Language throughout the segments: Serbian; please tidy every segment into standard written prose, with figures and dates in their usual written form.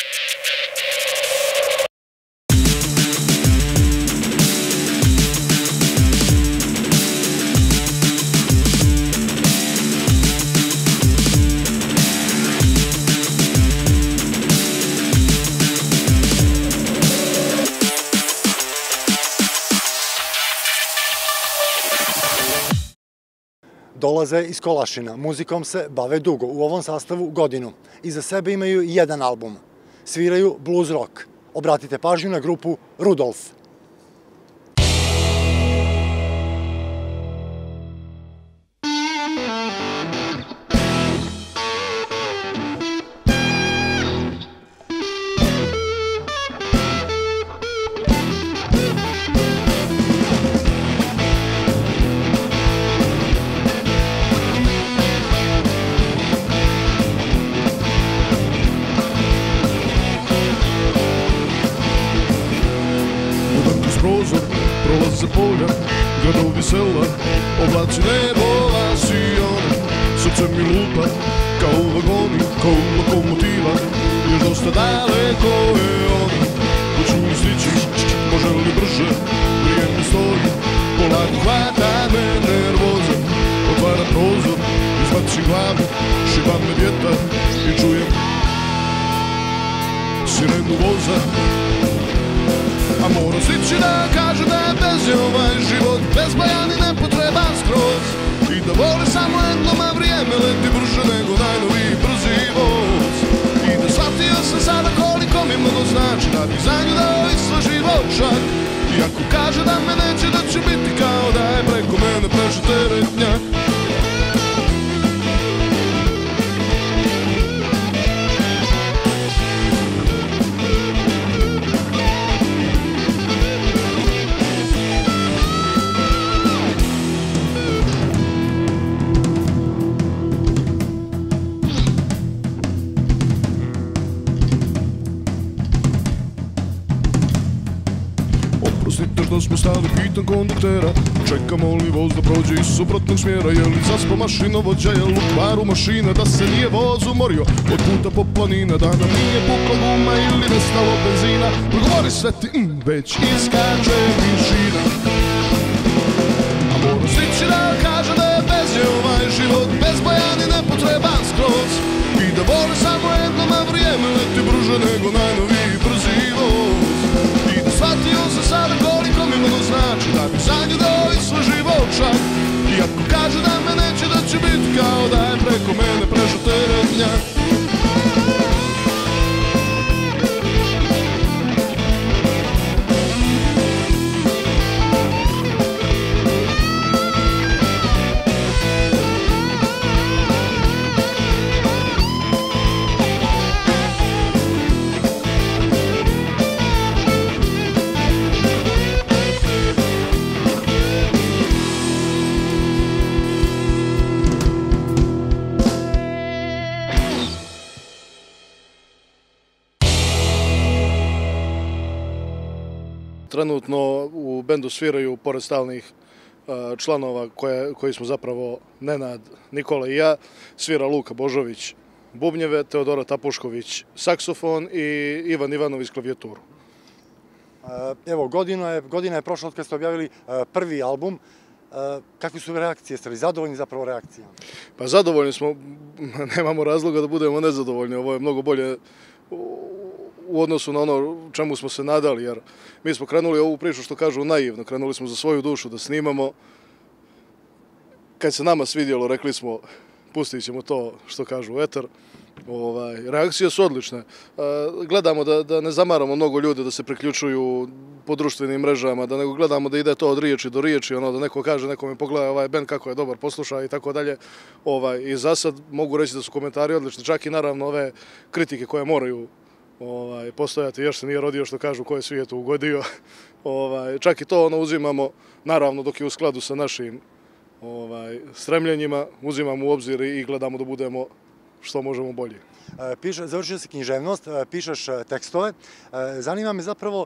Dolaze iz Kolašina, muzikom se bave dugo, u ovom sastavu godinu. Iza sebe imaju jedan album. Sviraju blues rock. Obratite pažnju na grupu Rudolf. Prolaze polja, gradovi sela, oblaci nebova sijone. Srce mi lupa kao u vagoni, kao lokomotiva, još dosta daleko je ono. Hoću li stići, može li brže, vrijeme stoji, polako hvata me nervoza. Otvara prozor, izbaci glavu, šiba me vjetar i čujem sirenu voza. A moram stići da kažem da je bez je ovaj život bezbojan i nepotreban skroz. I da voli samo jednom, a vrijeme leti brže nego najnoviji brzi voz. I da shvatio sam sada koliko mi mnogo znači, da bi za nju dao i svoj život čak. I ako kaže da me neće, da će biti kao da je preko mene prešao teretnjak. Oprostite što smo stali, pitam konduktera, čekamo li voz da prođe iz suprotnog smjera. Je li zaspo mašinovođa, je li u kvaru mašina, da se nije voz umorio od puta po planina, da nam nije pukla guma ili nestalo benzina. Progovori sve ti, već iskače tišina. A moram stići da kaže da je bez je ovaj život bezbojan i nepotreban skroz. I da voli samo jednom, a vrijeme leti brže nego najnoviji brzi voz. Shvatio sam sada koliko mi mnogo znači, da bi za nju dao i svoj život čak. I ako kaže da me neće, da će biti kao da je preko mene prešao teretnjak. Trenutno u bendu sviraju, pored stalnih članova koji smo zapravo Nenad, Nikola i ja, svira Luka Božović bubnjeve, Teodora Tapušković saksofon i Ivan Ivanović klavijaturu. Evo, godina je prošla od kada ste objavili prvi album. Kakve su reakcije? Ste li zadovoljni zapravo reakcijama? Pa zadovoljni smo, nemamo razloga da budemo nezadovoljni. Ovo je mnogo bolje u odnosu na ono čemu smo se nadali, jer mi smo krenuli ovu priču, što kažu, naivno. Krenuli smo za svoju dušu da snimamo. Kad se nama svidjelo, rekli smo, pustit ćemo to, što kažu, u eter. Reakcije su odlične. Gledamo da ne zamaramo mnogo ljudi da se priključuju po društvenim mrežama, da nego gledamo da ide to od riječi do riječi, da neko kaže, neko mi pogleda ovaj band kako je dobar, posluša i tako dalje. I za sad mogu reći da su komentari odlični, čak i naravno ove kritike koje moraju postojati, još se nije rodio, što kažu, ko je svijetu ugodio. Čak i to uzimamo, naravno dok je u skladu sa našim stremljenjima, uzimamo u obzir i gledamo da budemo što možemo bolje. Završio si književnost, pišeš tekstove. Zanima me zapravo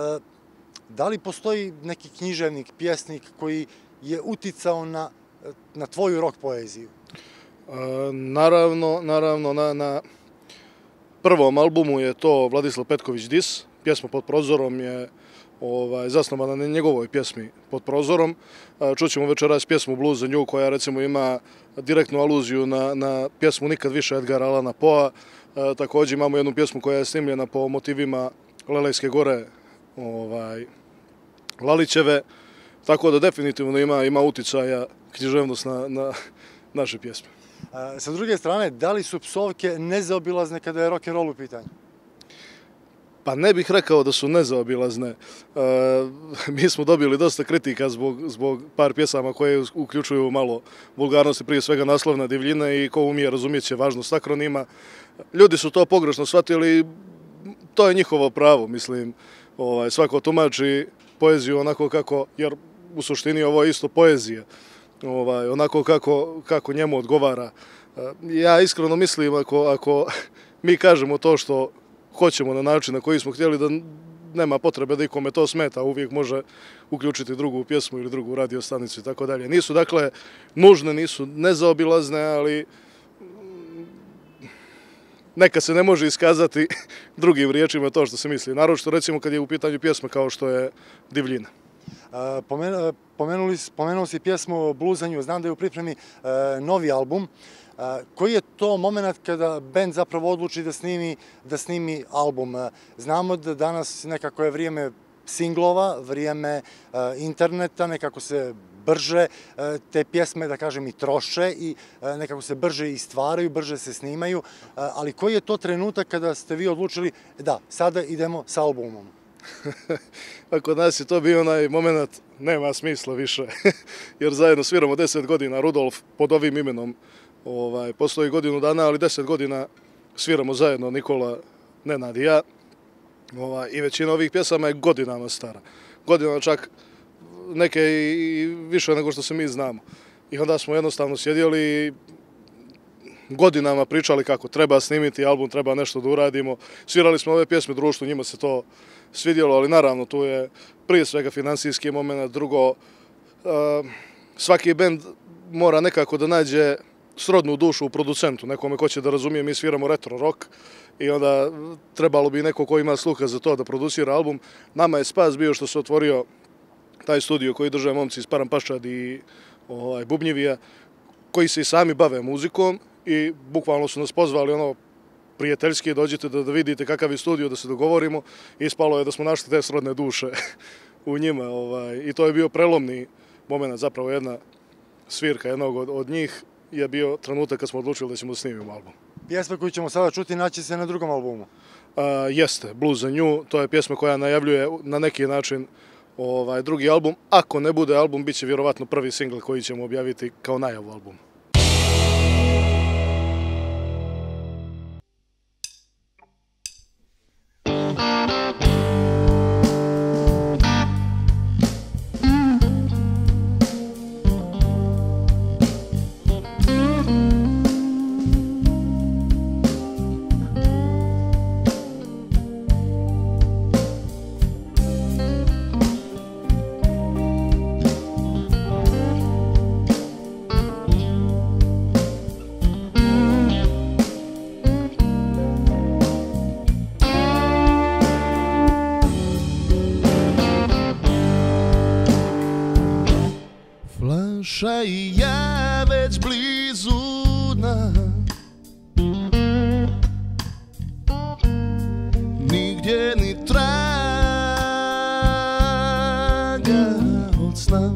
da li postoji neki književnik, pjesnik koji je uticao na tvoju rock poeziju? Naravno, prvom albumu je to Vladislav Petković Dis. Pjesma Pod prozorom je zasnovana na njegovoj pjesmi Pod prozorom. Čućemo večeras pjesmu Blues za nju koja recimo ima direktnu aluziju na pjesmu Nikad više Edgara Allana Poea. Također imamo jednu pjesmu koja je snimljena po motivima Lelejske gore Lalićeve. Tako da definitivno ima uticaja književnost na naše pjesme. Sa druge strane, da li su psovke nezaobilazne kada je rock'n'roll u pitanju? Pa ne bih rekao da su nezaobilazne. Mi smo dobili dosta kritika zbog par pjesama koje uključuju malo vulgarnosti, prije svega naslovna divljina i ko umije razumjet će važnost akronima. Ljudi su to pogrešno shvatili, to je njihovo pravo, mislim. Svako tumači poeziju onako kako, jer u suštini ovo je isto poezija, onako kako njemu odgovara. Ja iskreno mislim ako mi kažemo to što hoćemo na način na koji smo htjeli, da nema potrebe da ikome to smeta, uvijek može uključiti drugu pjesmu ili drugu radio stanicu i tako dalje. Nisu dakle nužne, nisu nezaobilazne, ali neka se ne može iskazati drugim riječima to što se misli. Naročito recimo kad je u pitanju pjesma kao što je Divljina. Pomenuo si pjesmu Blues za nju, znam da je u pripremi novi album. Koji je to moment kada bend zapravo odluči da snimi album? Znamo da danas nekako je vrijeme singlova, vrijeme interneta, nekako se brže te pjesme, da kažem, i troše i nekako se brže i stvaraju, brže se snimaju, ali koji je to trenutak kada ste vi odlučili da, sada idemo sa albumom? Pa kod nas je to bio onaj moment, nema smisla više, jer zajedno sviramo 10 godina, Rudolf pod ovim imenom postoji godinu dana, ali 10 godina sviramo zajedno, Nikola, Nenad i ja, i većina ovih pjesama je godinama stara, godinama čak neke i više nego što se mi znamo. I onda smo jednostavno sjedili i godinama pričali kako treba snimiti album, treba nešto da uradimo. Svirali smo ove pjesme društvu, njima se to svidjelo, ali naravno tu je prije svega finansijski moment, drugo, svaki bend mora nekako da nađe srodnu dušu u producentu, nekome ko će da razumije, mi sviramo retro rock i onda trebalo bi neko ko ima sluha za to da producira album. Nama je spas bio što se otvorio taj studio koji drže momci iz Parampaščad i Bubnjivija, koji se i sami bave muzikom i bukvalno su nas pozvali prijateljski, dođite da vidite kakav je studio, da se dogovorimo. Ispalo je da smo našli te srodne duše u njima i to je bio prelomni moment, zapravo jedna svirka jednog od njih je bio trenutak kad smo odlučili da ćemo da snimimo album. Pjesma koju ćemo sada čuti naći se na drugom albumu? Jeste, Blues za nju, to je pjesma koja najavljuje na neki način drugi album. Ako ne bude album, bit će vjerovatno prvi singl koji ćemo objaviti kao najavu albuma. Flaša i ja već blizu dna, nigdje ni traga od sna.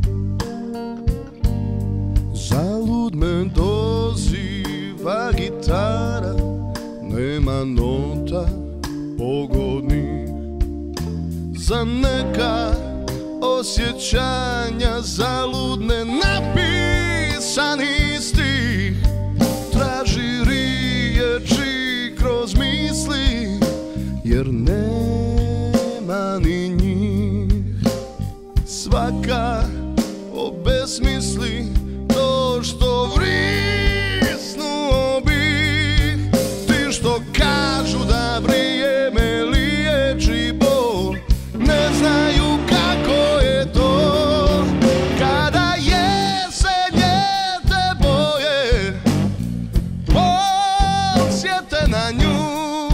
Zalud me doziva gitara, nema nota pogodnih za neka osjećanja zaludne, napisani stih. Traži riječi kroz misli, jer nema ni njih. Svaka obesmisli to što vrisnuo bih. Ti što kažu da vrijeme liječi bol, ne znaju kako je to kada jesenje te boje podsjete na nju.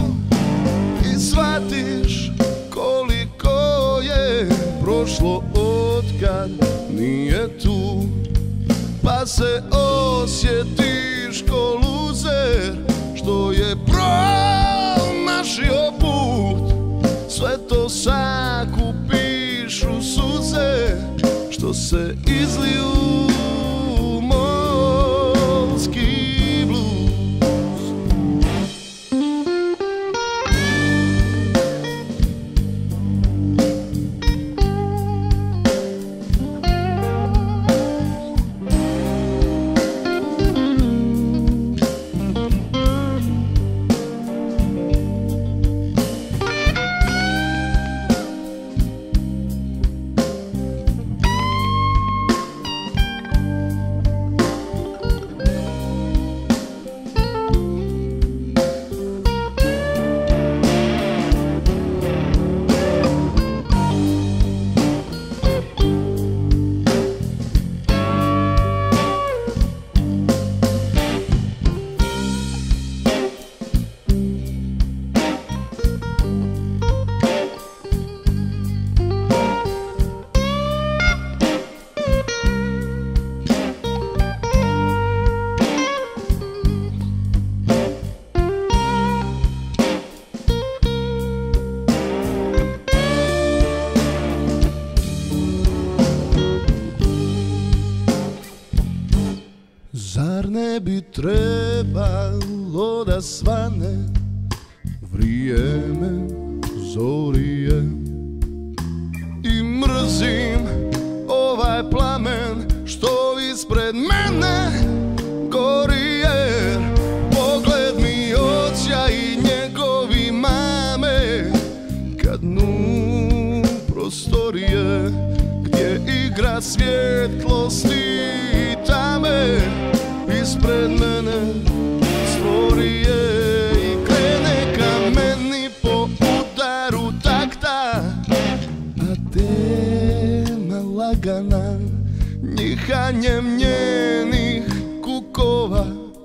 shvatiš koliko je prošlo otkad nije tu, pa se osjetiš ko luzer što je promašio put. Sve to sakupiš u suze što se izliju u morski bluz. Zar ne bi trebalo da svane vrijeme zorije? I mrzim ovaj plamen što ispred mene gori, jer pogled mi oća i njegovi mame kad dnu prostorije gdje igra svjetlosti i tame. Ispred mene stvorije i krene ka meni po udaru takta, a tema lagana njihanjem njenih kukova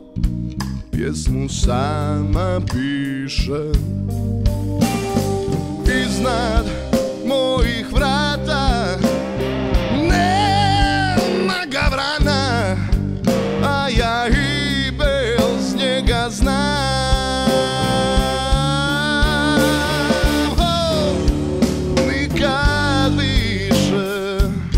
pjesmu sama piše. Iznad mojih vrata nema gavrana, a ja i bez njega znam. Nikad više.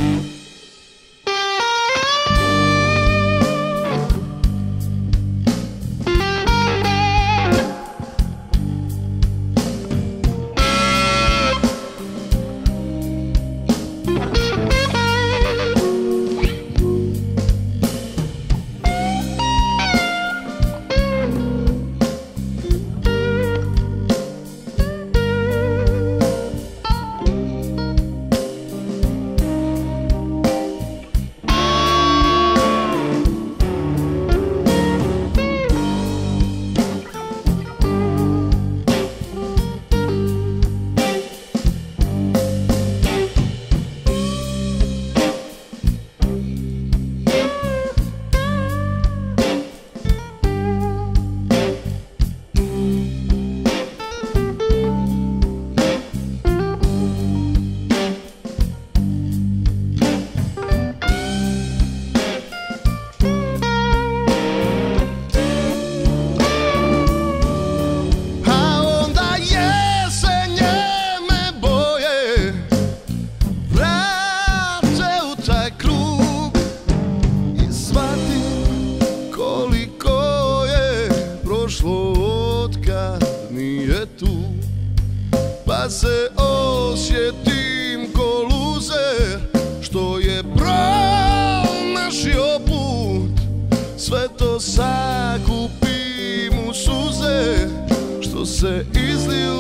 Pa se osjetim ko luzer što je promašio put. Sve to sakupim u suze što se izliju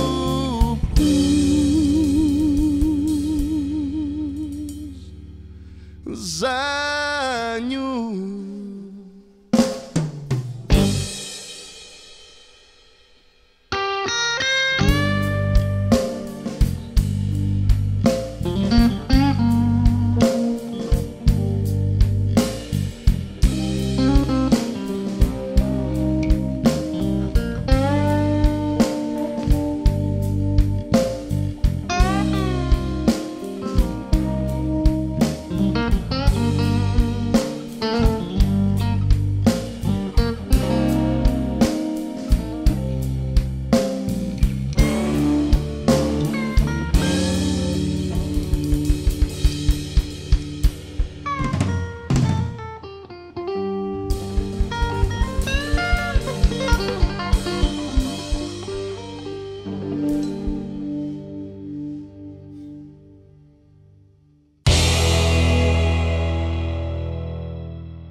za nju.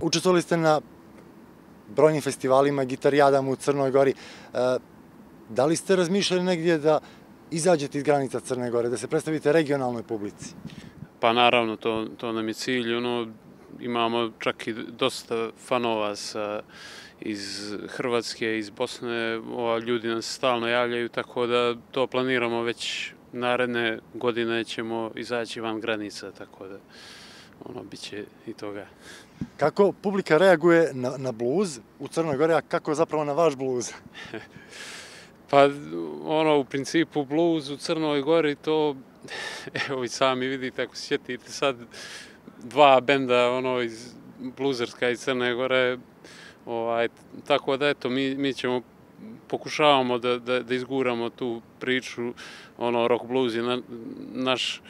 Učestvovali ste na brojnim festivalima, gitarijadama u Crnoj Gori. Da li ste razmišljali negdje da izađete iz granica Crne Gore, da se predstavite regionalnoj publici? Pa naravno, to nam je cilj. Imamo čak i dosta fanova iz Hrvatske, iz Bosne. Ljudi nam se stalno javljaju, tako da to planiramo već naredne godine ćemo izaći van granica, tako da bit će i toga. Kako publika reaguje na bluz u Crnoj Gori, a kako zapravo na vaš bluz? Pa, u principu bluz u Crnoj Gori, to, evo i sami vidite, ako se sjetite sad, dva benda, iz bluzerska iz Crne Gore, tako da, eto, mi pokušavamo da izguramo tu priču, rock blues je naš,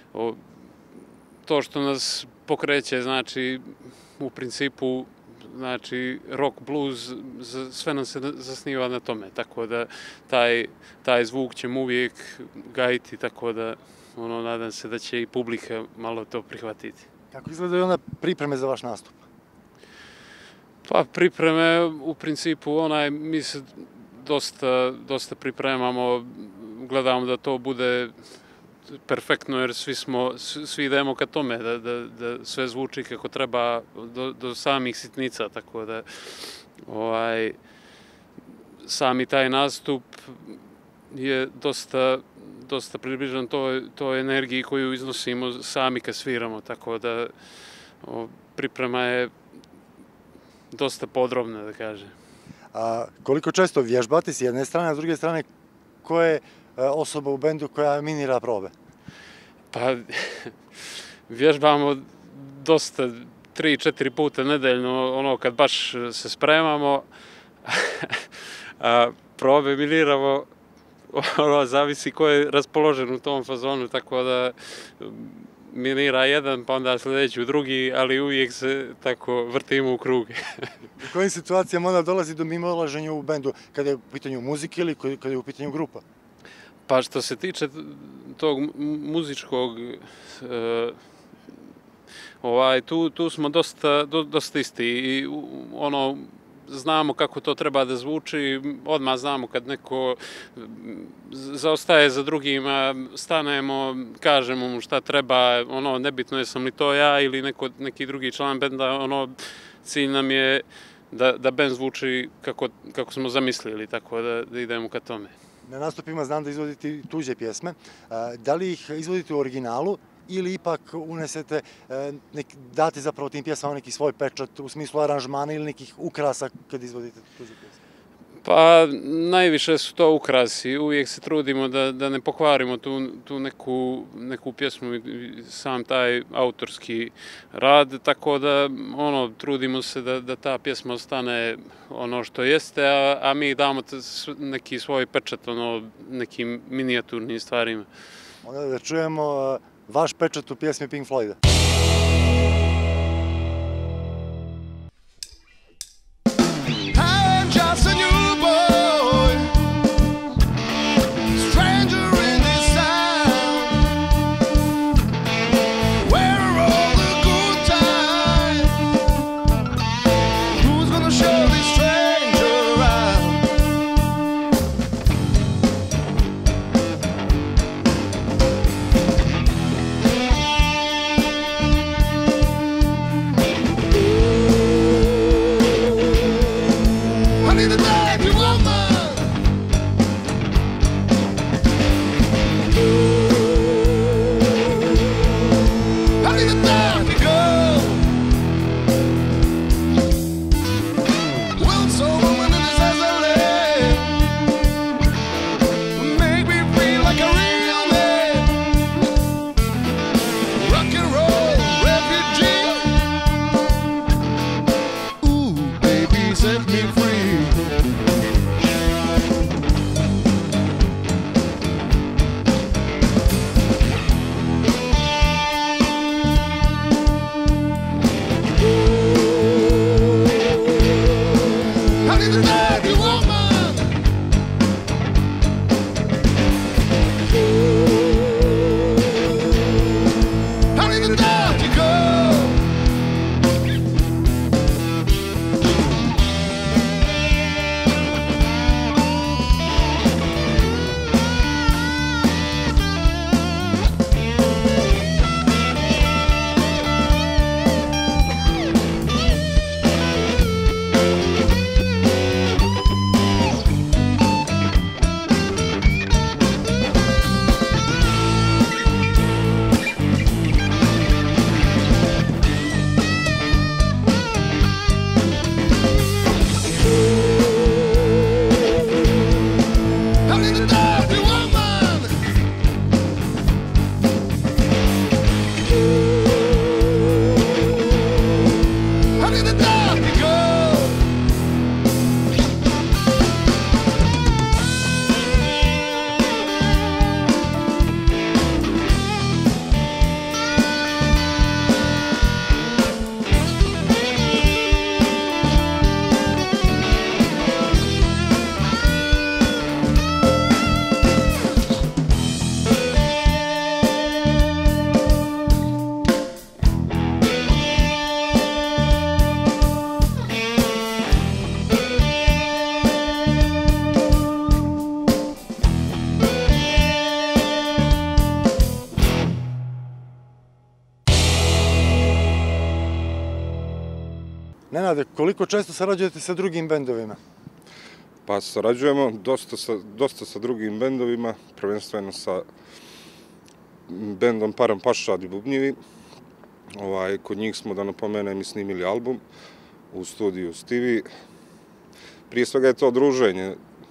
to što nas pokreće, znači, u principu, znači, rock blues, sve nam se zasniva na tome, tako da taj zvuk ćemo uvijek gajiti, tako da, nadam se da će i publika malo to prihvatiti. Kako izgledaju onda pripreme za vaš nastup? Pa, pripreme, u principu, mi se dosta pripremamo, gledamo da to bude perfektno, jer svi idemo ka tome, da sve zvuči kako treba do samih sitnica, tako da sami taj nastup je dosta približan toj energiji koju iznosimo sami kad sviramo, tako da priprema je dosta podrobna, da kažem. A koliko često vježbate s jedne strane, a s druge strane, ko je osoba u bendu koja minira probe? Pa, vježbamo dosta, 3-4 puta nedeljno, kad baš se spremamo, a probe miniramo, zavisi ko je raspoložen u tom fazonu, tako da minira jedan, pa onda sljedeći u drugi, ali uvijek se tako vrtimo u krug. U kojim situacijama onda dolazi do mimoilaženja u bendu, kada je u pitanju muzike ili kada je u pitanju grupa? Pa što se tiče tog muzičkog, tu smo dosta isti i znamo kako to treba da zvuči, odmah znamo kad neko zaostaje za drugima, stanemo, kažemo mu šta treba, nebitno jesam li to ja ili neki drugi član benda, cilj nam je da bend zvuči kako smo zamislili, tako da idemo ka tome. Na nastupima znam da izvodite tuđe pjesme. Da li ih izvodite u originalu ili ipak unesete, date zapravo tim pjesmama neki svoj pečat u smislu aranžmana ili nekih ukrasa kad izvodite tuđe pjesme? Pa, najviše su to ukrasi. Uvijek se trudimo da ne pokvarimo tu neku pjesmu i sam taj autorski rad, tako da trudimo se da ta pjesma ostane ono što jeste, a mi damo neki svoj pečat nekim minijaturnim stvarima. Onda da čujemo vaš pečat u pjesmi Pink Floyda. need a dirty woman. I need a dirty girl. Nenade, koliko često sarađujete sa drugim bendovima? Pa sarađujemo dosta sa drugim bendovima, prvenstveno sa bendom Param Pašad i Bubnjevi. Kod njih smo, da napomenem, i snimili album u studiju Stivi. Prije svega je to druženje,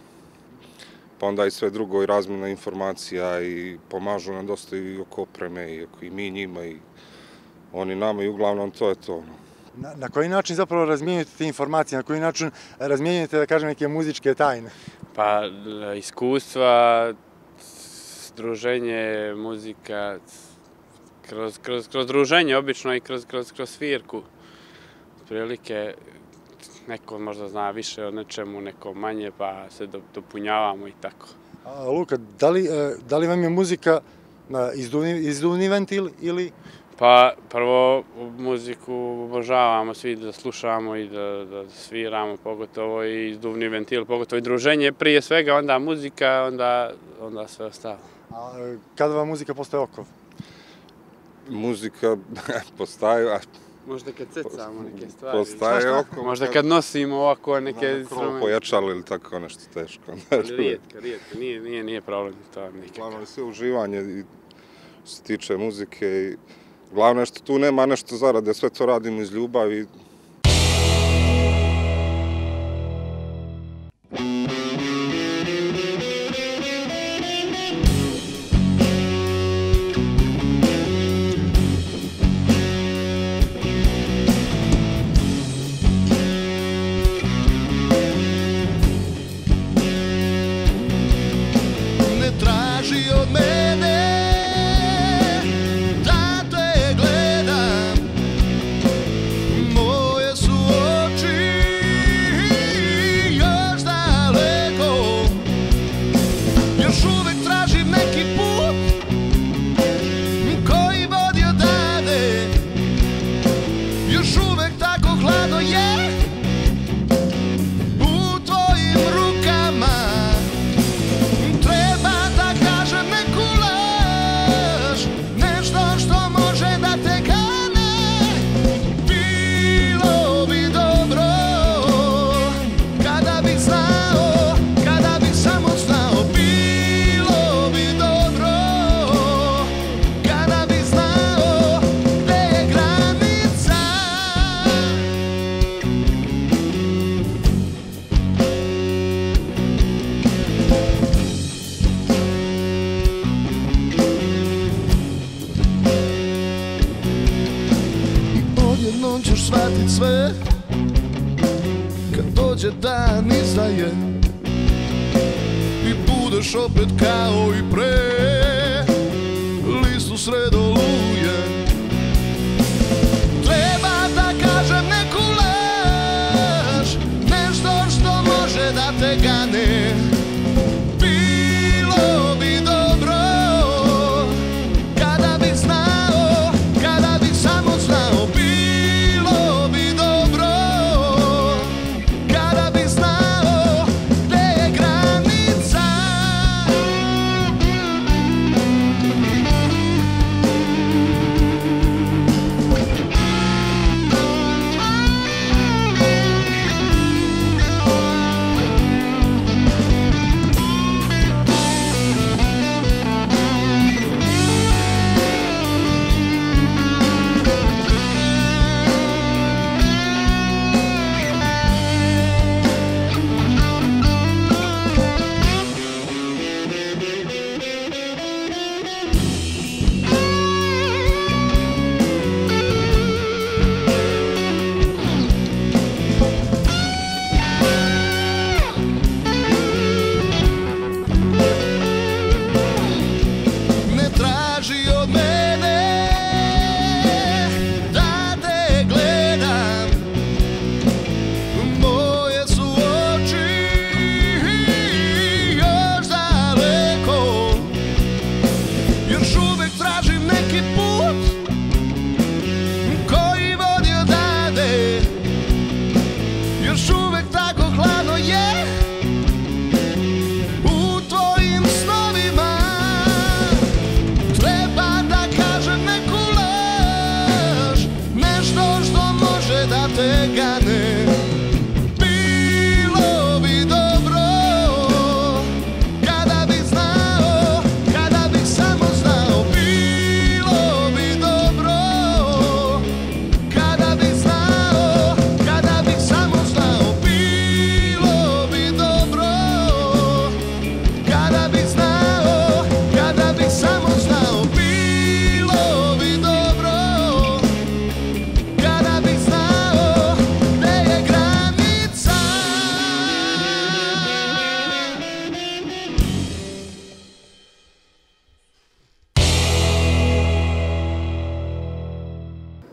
pa onda i sve drugo, i razmjena informacija, i pomažu nam dosta i oko opreme, i mi njima, i oni nama, i uglavnom to je to. Na koji način zapravo razmijenjujete te informacije, na koji način razmijenjujete, da kažem, neke muzičke tajne? Pa iskustva, druženje, muzika, kroz druženje obično i kroz svirku. Otprilike neko možda zna više o nečemu, neko manje, pa se dopunjavamo i tako. Luka, da li vam je muzika izduvni ventil ili... Pa prvo muziku obožavamo svi da slušamo i da sviramo, pogotovo i izduvni ventil, pogotovo i druženje prije svega, onda muzika, onda sve ostalo. A kada vam muzika postaje okov? Muzika postaje... Možda kad cecamo neke stvari. Postaje okov. Možda kad nosimo ovako neke instrumente. Pojačalo ili tako nešto teško. Rijetko, nije problem to nikako. Glavno je sve uživanje što se tiče muzike i glavno je što tu nema nešto zarade, sve to radimo iz ljubavi. Ne traži od mene da te gledam, moje su oči još daleko, još uvek tražim neki put koji vodi odavde, još uvek tako hladno je u tvojim rukama. Treba da kažem neku laž, nešto što može da te gane. Bilo bi dobro kada bih znao, kada bih samo znao. Bilo bi dobro kada bih znao gde je granica. Odjednom ćeš shvatit sve kad dođe dan izdaje i budeš opet kao i pre, list u sred oluje. Treba da kažem neku laž, nešto što može da te gane. Bilo bi dobro kada bih znao, kada bih samo znao. Bilo bi dobro kada bih znao gde je granica.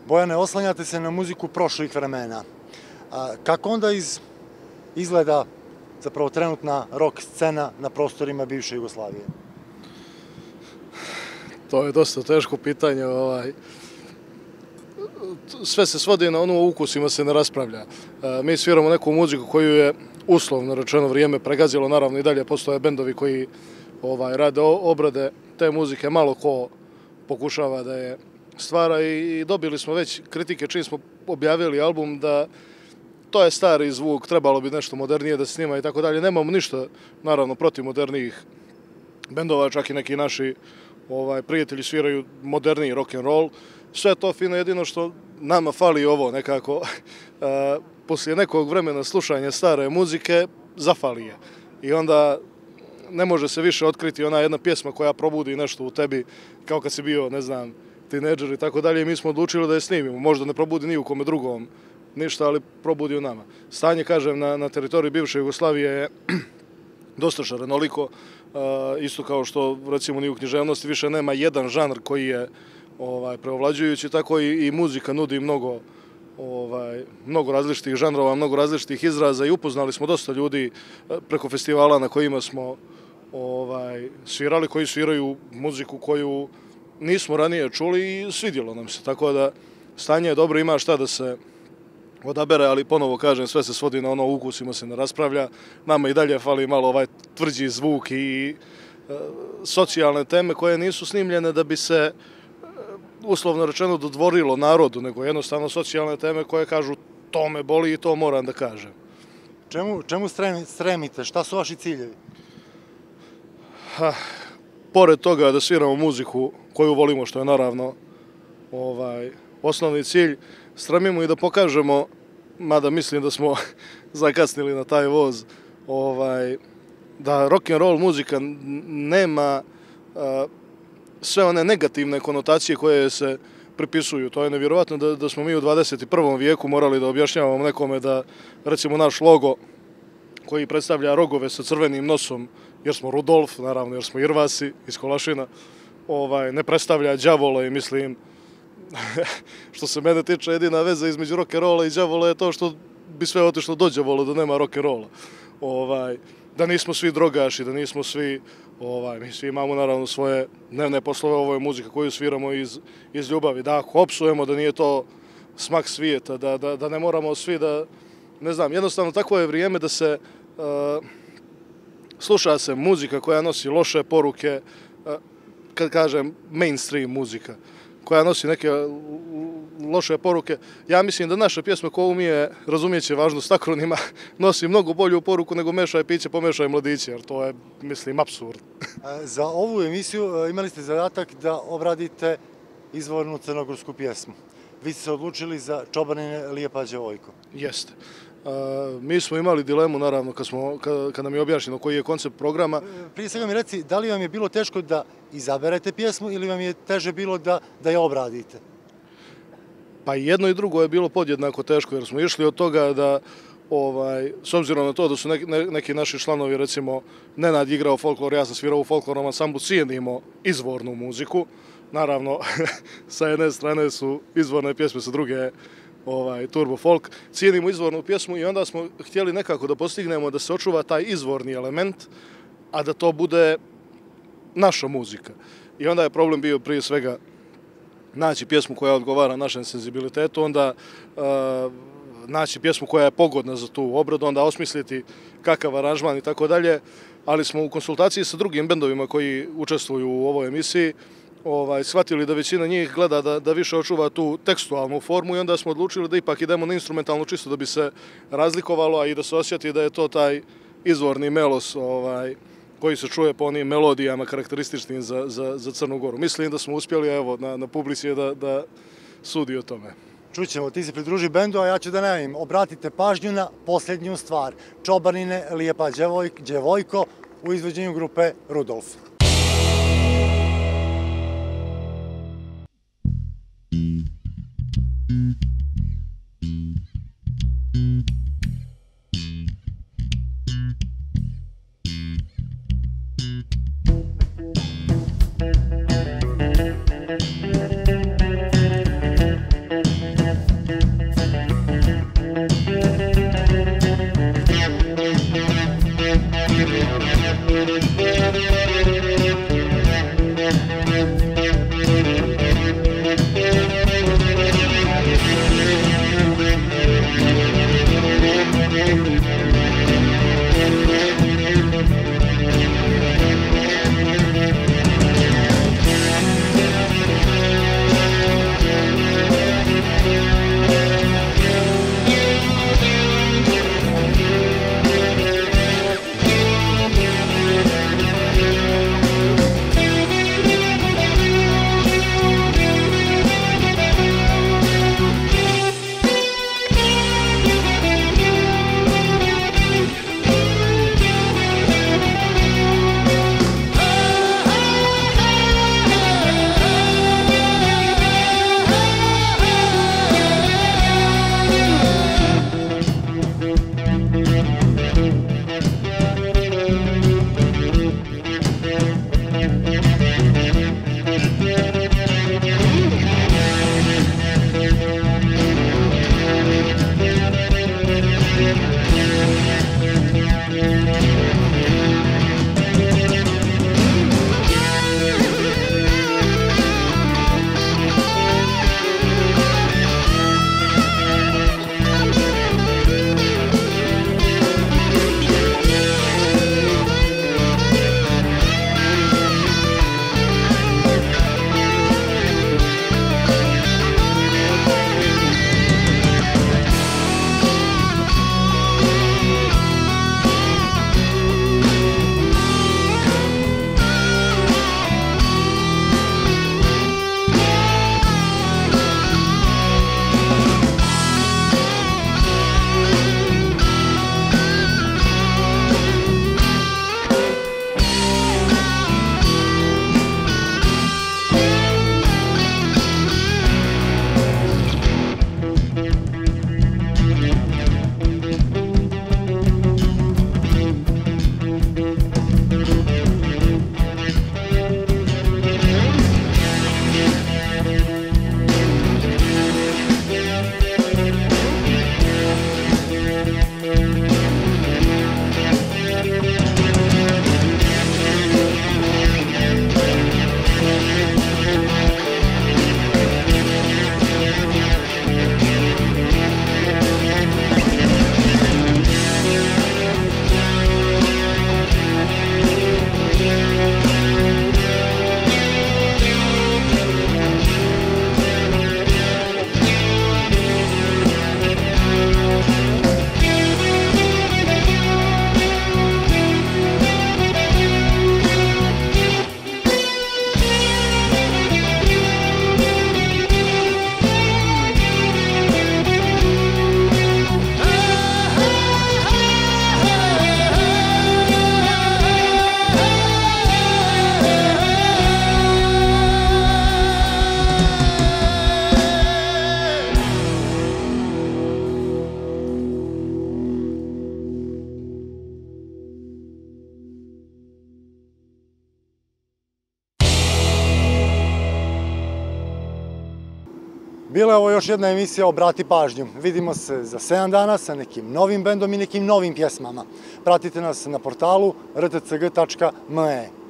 Bojane, oslanjate se na muziku prošlih vremena. Kako onda izgleda zapravo trenutna rock scena na prostorima bivše Jugoslavije? To je dosta teško pitanje. Sve se svodi na ono, o ukusima se ne raspravlja. Mi sviramo neku muziku koju je uslovno rečeno vrijeme pregazilo, naravno i dalje postoje bendovi koji rade obrade te muzike, malo ko pokušava da je stvara i dobili smo već kritike čim smo objavili album da to je stari zvuk, trebalo bi nešto modernije da se snima i tako dalje. Nemamo ništa, naravno, protiv modernijih bendova, čak i neki naši prijatelji sviraju moderniji rock and roll. Sve to fino, jedino što nama fali ovo nekako, poslije nekog vremena slušanja stare muzike, zafali je. I onda ne može se više otkriti ona jedna pjesma koja probudi nešto u tebi, kao kad si bio, ne znam, tinejdžer i tako dalje. Mi smo odlučili da je snimimo. Možda ne probudi ni u kome drugom ništa, ali probudi u nama. Stanje, kažem, na teritoriji bivše Jugoslavije je dosta šarenoliko, isto kao što, recimo, ni u književnosti više nema jedan žanr koji je preovlađujući, tako i muzika nudi mnogo različitih žanrova, mnogo različitih izraza i upoznali smo dosta ljudi preko festivala na kojima smo svirali, koji sviraju muziku koju nismo ranije čuli i svidjelo nam se. Tako da stanje je dobro, ima šta da se odabere, ali ponovo kažem, sve se svodi na ono, ukusima se ne raspravlja. Nama i dalje fali malo tvrđi zvuk i socijalne teme koje nisu snimljene da bi se uslovno rečeno dodvorilo narodu, nego jednostavno socijalne teme koje kažu to me boli i to moram da kažem. Čemu stremite? Šta su vaši ciljevi? Pored toga da sviramo muziku koju volimo, što je naravno osnovni cilj, stremimo i da pokažemo, mada mislim da smo zakasnili na taj voz, da rock and roll muzika nema sve one negativne konotacije koje se pripisuju. To je nevjerovatno da smo mi u 21. vijeku morali da objašnjavamo nekome da, recimo, naš logo koji predstavlja rogove sa crvenim nosom, jer smo Rudolf, naravno, jer smo Irvasi iz Kolašina, ne predstavlja đavole i mislim, što se mene tiče, jedina veza između rock'n'rolla i đavola je to što bi sve otišlo do đavola, da nema rock'n'rolla. Da nismo svi drogaši, da nismo svi, mi svi imamo naravno svoje dnevne poslove, ovo je muzika koju sviramo iz ljubavi, da ako opsujemo da nije to smak svijeta, da ne moramo svi da, ne znam, jednostavno takvo je vrijeme da se sluša se muzika koja nosi loše poruke, kad kažem mainstream muzika, koja nosi neke loše poruke. Ja mislim da naša pjesma koja umije razumijeće važnost akronima nosi mnogo bolju poruku nego mešaj piće, pomešaj mladiće, jer to je, mislim, apsurd. Za ovu emisiju imali ste zadatak da obradite izvornu crnogorsku pjesmu. Vi ste se odlučili za Čobanine Lijepa đevojko. Jeste. Mi smo imali dilemu, naravno, kad nam je objašnjeno koji je koncept programa. Prije svega mi reci, da li vam je bilo teško da izaberete pjesmu ili vam je teže bilo da je obradite? Pa jedno i drugo je bilo podjednako teško, jer smo išli od toga da, s obzirom na to da su neki naši članovi, recimo, Nenad igrao folklor, ja sam svirao u folklornom ansamblu, cijenimo izvornu muziku. Naravno, sa jedne strane su izvorne pjesme, sa druge turbo folk, cijenimo izvornu pjesmu i onda smo htjeli nekako da postignemo da se očuva taj izvorni element, a da to bude naša muzika. I onda je problem bio prije svega naći pjesmu koja odgovara našem senzibilitetu, onda naći pjesmu koja je pogodna za tu obradu, onda osmisliti kakav aranžman i tako dalje, ali smo u konsultaciji sa drugim bendovima koji učestvuju u ovoj emisiji shvatili da većina njih gleda da više očuva tu tekstualnu formu i onda smo odlučili da ipak idemo na instrumentalnu čisto da bi se razlikovalo, a i da se osjeti da je to taj izvorni melos koji se čuje po onim melodijama karakterističnim za Crnu Goru. Mislim da smo uspjeli, evo, na publici da sudi o tome. Čućemo, ti se pridruži bendu, a ja ću da najavim. Obratite pažnju na posljednju stvar. Čobanine Lijepa đevojko u izvođenju grupe Rudolf. Bila je ovo još jedna emisija Obrati pažnju. Vidimo se za 7 dana sa nekim novim bendom i nekim novim pjesmama. Pratite nas na portalu rtcg.me.